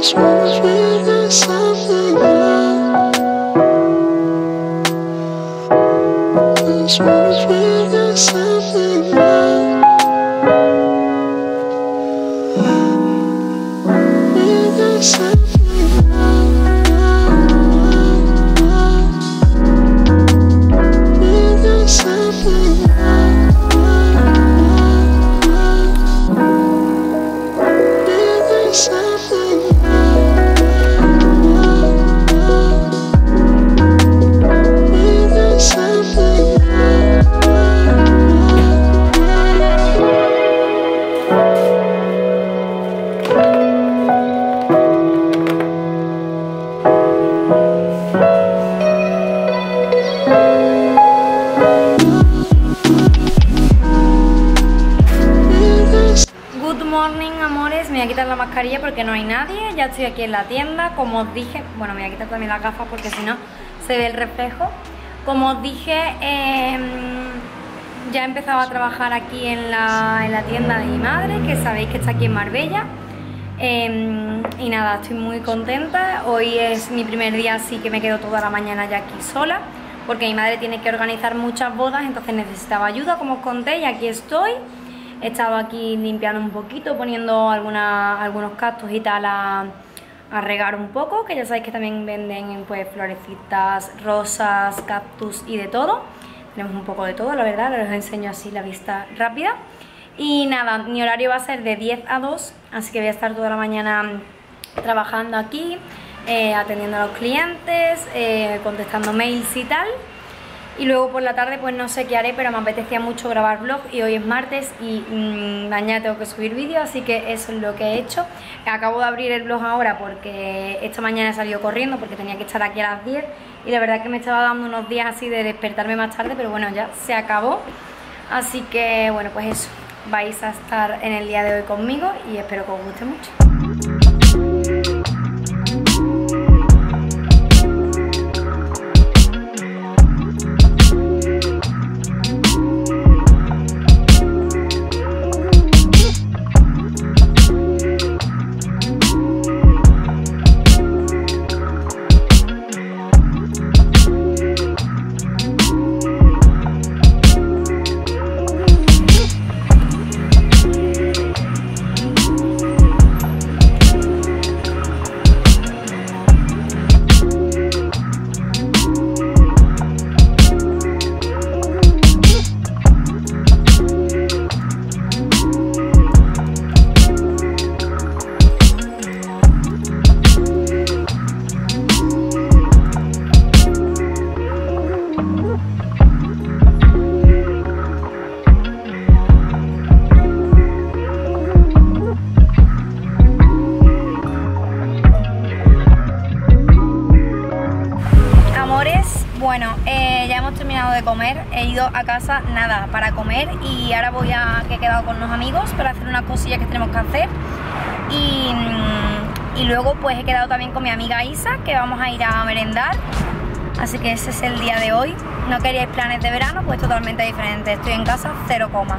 Me voy a quitar la mascarilla porque no hay nadie. Ya estoy aquí en la tienda. Como os dije, bueno, me voy a quitar también las gafas porque si no se ve el reflejo. Como os dije, ya he empezado a trabajar aquí en la tienda de mi madre, que sabéis que está aquí en Marbella. Y nada, estoy muy contenta. Hoy es mi primer día, así que me quedo toda la mañana ya aquí sola, porque mi madre tiene que organizar muchas bodas, entonces necesitaba ayuda, como os conté, y aquí estoy. He estado aquí limpiando un poquito, poniendo algunos cactus y tal a regar un poco, que ya sabéis que también venden pues florecitas, rosas, cactus y de todo. Tenemos un poco de todo, la verdad, os enseño así la vista rápida. Y nada, mi horario va a ser de 10 a 2, así que voy a estar toda la mañana trabajando aquí, atendiendo a los clientes, contestando mails y tal. Y luego por la tarde pues no sé qué haré, pero me apetecía mucho grabar vlog y hoy es martes y mañana tengo que subir vídeo, así que eso es lo que he hecho. Acabo de abrir el vlog ahora porque esta mañana he salido corriendo porque tenía que estar aquí a las 10 y la verdad que me estaba dando unos días así de despertarme más tarde, pero bueno, ya se acabó. Así que bueno, pues eso, vais a estar en el día de hoy conmigo y espero que os guste mucho. Bueno, ya hemos terminado de comer, he ido a casa nada para comer y ahora que he quedado con unos amigos para hacer unas cosillas que tenemos que hacer y luego pues he quedado también con mi amiga Isa, que vamos a ir a merendar, así que ese es el día de hoy. No queríais planes de verano, pues totalmente diferente, estoy en casa, 0 coma.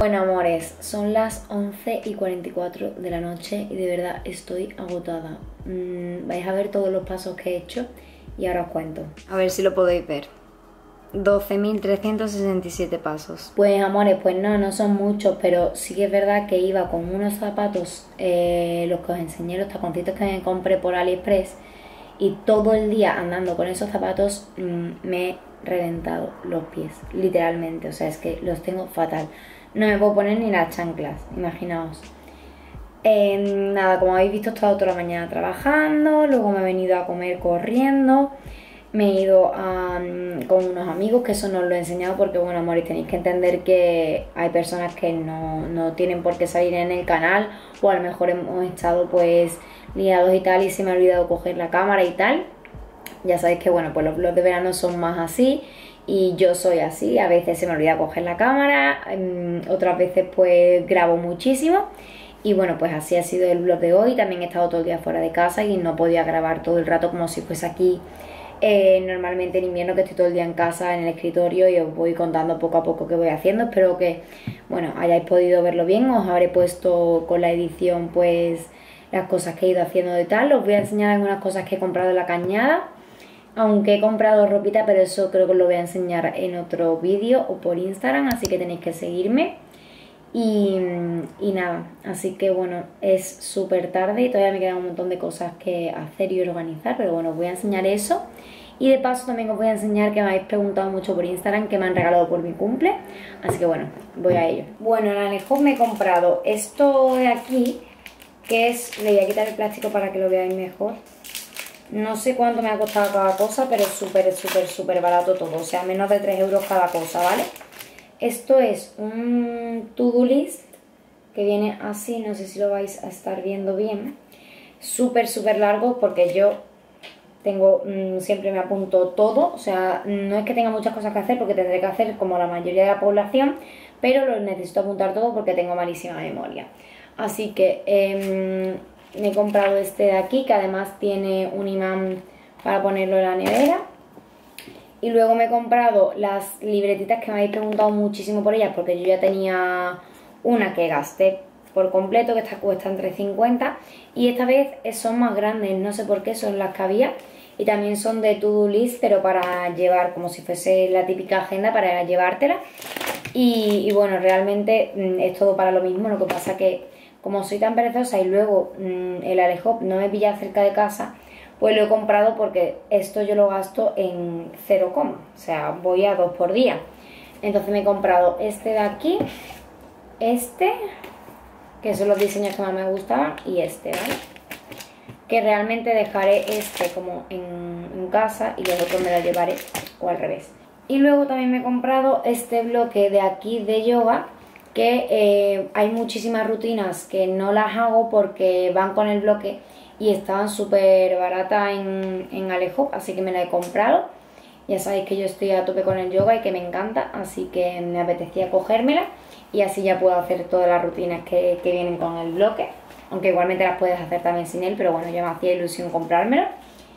Bueno, amores, son las 11:44 de la noche y de verdad estoy agotada. Vais a ver todos los pasos que he hecho y ahora os cuento. A ver si lo podéis ver. 12.367 pasos. Pues amores, pues no son muchos, pero sí que es verdad que iba con unos zapatos, los que os enseñé, los taconcitos que me compré por AliExpress, y todo el día andando con esos zapatos me he reventado los pies, literalmente, o sea, es que los tengo fatal. No me puedo poner ni las chanclas, imaginaos. Nada, como habéis visto, he estado toda la mañana trabajando, luego me he venido a comer corriendo. Me he ido con unos amigos, que eso no os lo he enseñado porque, bueno, amores, tenéis que entender que hay personas que no tienen por qué salir en el canal, o a lo mejor hemos estado pues liados y tal y se me ha olvidado coger la cámara y tal. Ya sabéis que, bueno, pues los vlogs de verano son más así y yo soy así, a veces se me olvida coger la cámara, otras veces pues grabo muchísimo. Y bueno, pues así ha sido el vlog de hoy. También he estado todo el día fuera de casa y no podía grabar todo el rato como si fuese aquí. Normalmente en invierno, que estoy todo el día en casa, en el escritorio, y os voy contando poco a poco qué voy haciendo. Espero que, bueno, hayáis podido verlo bien. Os habré puesto con la edición pues las cosas que he ido haciendo de tal. Os voy a enseñar algunas cosas que he comprado en la Cañada, aunque he comprado ropita, pero eso creo que os lo voy a enseñar en otro vídeo o por Instagram, así que tenéis que seguirme. Y nada, así que bueno, es súper tarde y todavía me quedan un montón de cosas que hacer y organizar, pero bueno, os voy a enseñar eso. Y de paso también os voy a enseñar, que me habéis preguntado mucho por Instagram, que me han regalado por mi cumple, así que bueno, voy a ello. Bueno, en Alejo me he comprado esto de aquí, que es, le voy a quitar el plástico para que lo veáis mejor. No sé cuánto me ha costado cada cosa, pero es súper barato todo, o sea, menos de 3 euros cada cosa, ¿vale? Esto es un to-do list que viene así, no sé si lo vais a estar viendo bien. Súper largo, porque yo tengo, siempre me apunto todo, o sea, no es que tenga muchas cosas que hacer, porque tendré que hacer como la mayoría de la población, pero lo necesito apuntar todo porque tengo malísima memoria. Así que me he comprado este de aquí, que además tiene un imán para ponerlo en la nevera. Y luego me he comprado las libretitas que me habéis preguntado muchísimo por ellas, porque yo ya tenía una que gasté por completo, que esta cuesta entre 50, y esta vez son más grandes, no sé por qué, son las que había, y también son de to-do list, pero para llevar, como si fuese la típica agenda para llevártela. Y bueno, realmente es todo para lo mismo, lo que pasa que como soy tan perezosa y luego el Alehop no me pilla cerca de casa, pues lo he comprado porque esto yo lo gasto en 0, o sea, voy a 2 por día. Entonces me he comprado este de aquí, este, que son los diseños que más me gustaban, y este, ¿vale? Que realmente dejaré este como en casa y los otros me los llevaré, o al revés. Y luego también me he comprado este bloque de aquí de yoga, que hay muchísimas rutinas que no las hago porque van con el bloque y estaban súper baratas en Alejo, así que me la he comprado. Ya sabéis que yo estoy a tope con el yoga y que me encanta, así que me apetecía cogérmela y así ya puedo hacer todas las rutinas que vienen con el bloque, aunque igualmente las puedes hacer también sin él, pero bueno, ya me hacía ilusión comprármelo.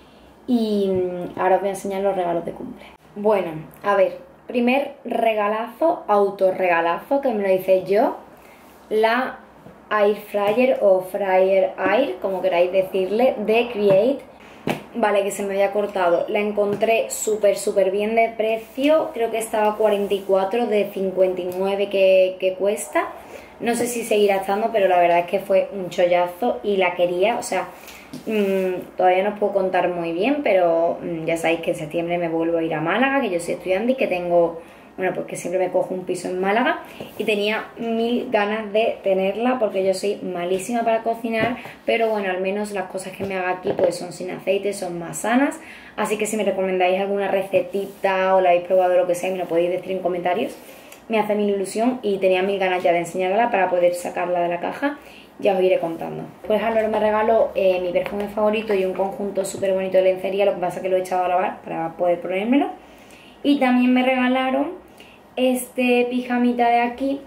Y ahora os voy a enseñar los regalos de cumple. Bueno, a ver, primer regalazo, autorregalazo, que me lo hice yo, la Air Fryer o Fryer Air, como queráis decirle, de Create. Vale, que se me había cortado. La encontré súper bien de precio. Creo que estaba 44 de 59 que cuesta. No sé si seguirá estando, pero la verdad es que fue un chollazo y la quería. O sea, todavía no os puedo contar muy bien, pero ya sabéis que en septiembre me vuelvo a ir a Málaga, que yo soy estudiante y que tengo... Bueno, porque siempre me cojo un piso en Málaga y tenía 1000 ganas de tenerla porque yo soy malísima para cocinar, pero bueno, al menos las cosas que me haga aquí pues son sin aceite, son más sanas. Así que si me recomendáis alguna recetita o la habéis probado o lo que sea, me lo podéis decir en comentarios. Me hace mil ilusión y tenía mil ganas ya de enseñarla para poder sacarla de la caja. Ya os iré contando. Pues Álvaro me regaló mi perfume favorito y un conjunto súper bonito de lencería, lo que pasa es que lo he echado a lavar para poder ponérmelo. Y también me regalaron este pijamita de aquí,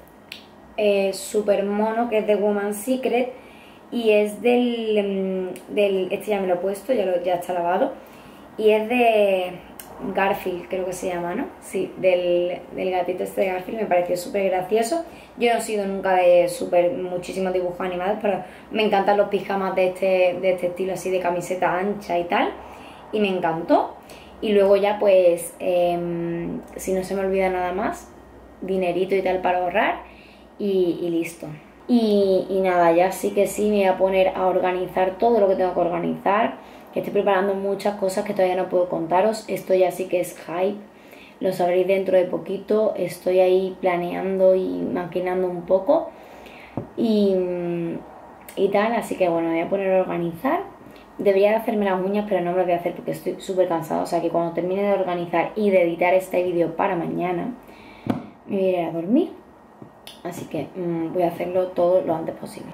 súper mono, que es de Woman's Secret y es del este ya me lo he puesto, ya está lavado, y es de Garfield, creo que se llama, ¿no? Sí, del gatito este de Garfield, me pareció súper gracioso. Yo no he sido nunca de muchísimos dibujos animados, pero me encantan los pijamas de este estilo, así de camiseta ancha y tal, y me encantó. Y luego ya pues, si no se me olvida nada más, dinerito y tal para ahorrar y listo. Y nada, ya sí que sí me voy a poner a organizar todo lo que tengo que organizar, que estoy preparando muchas cosas que todavía no puedo contaros. Esto ya sí que es hype, lo sabréis dentro de poquito. Estoy ahí planeando y maquinando un poco y tal, así que bueno, me voy a poner a organizar. Debería de hacerme las uñas, pero no me las voy a hacer porque estoy súper cansada, o sea que cuando termine de organizar y de editar este vídeo para mañana me voy a ir a dormir. Así que voy a hacerlo todo lo antes posible.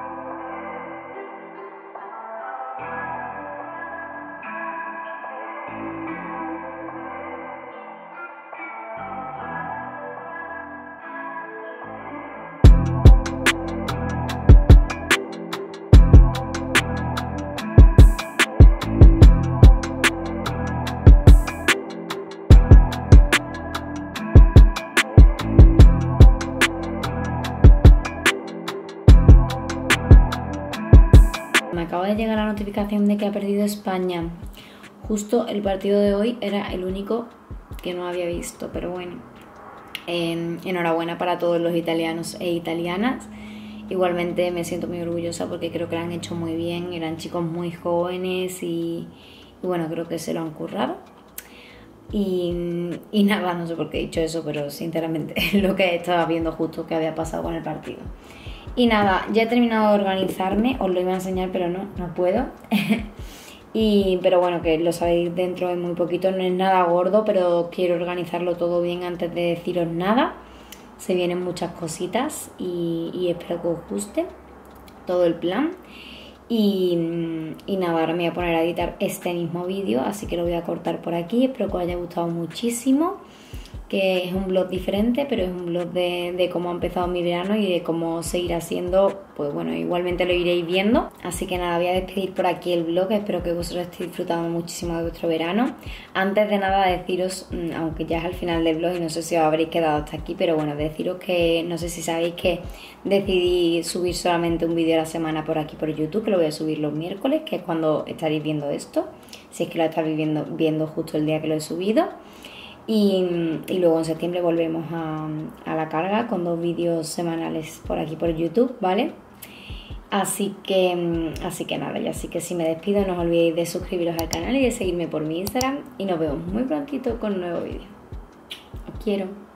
Me acaba de llegar la notificación de que ha perdido España. Justo el partido de hoy era el único que no había visto, pero bueno, enhorabuena para todos los italianos e italianas. Igualmente me siento muy orgullosa porque creo que lo han hecho muy bien, eran chicos muy jóvenes y bueno, creo que se lo han currado. Y nada, no sé por qué he dicho eso, pero sinceramente lo que estaba viendo justo que había pasado con el partido. Y nada, ya he terminado de organizarme, os lo iba a enseñar pero no puedo. Pero bueno, que lo sabéis dentro de muy poquito, no es nada gordo, pero quiero organizarlo todo bien antes de deciros nada. Se vienen muchas cositas y espero que os guste todo el plan. Y nada, ahora me voy a poner a editar este mismo vídeo, así que lo voy a cortar por aquí. Espero que os haya gustado muchísimo, que es un vlog diferente, pero es un vlog de cómo ha empezado mi verano y de cómo seguirá siendo, pues bueno, igualmente lo iréis viendo. Así que nada, voy a despedir por aquí el vlog, espero que vosotros estéis disfrutando muchísimo de vuestro verano. Antes de nada deciros, aunque ya es al final del vlog y no sé si os habréis quedado hasta aquí, pero bueno, deciros que no sé si sabéis que decidí subir solamente un vídeo a la semana por aquí por YouTube, que lo voy a subir los miércoles, que es cuando estaréis viendo esto, si es que lo estaréis viendo justo el día que lo he subido. Y luego en septiembre volvemos a la carga con 2 vídeos semanales por aquí por YouTube, ¿vale? Así que nada, ya así que si me despido, no os olvidéis de suscribiros al canal y de seguirme por mi Instagram y nos vemos muy prontito con un nuevo vídeo. Os quiero.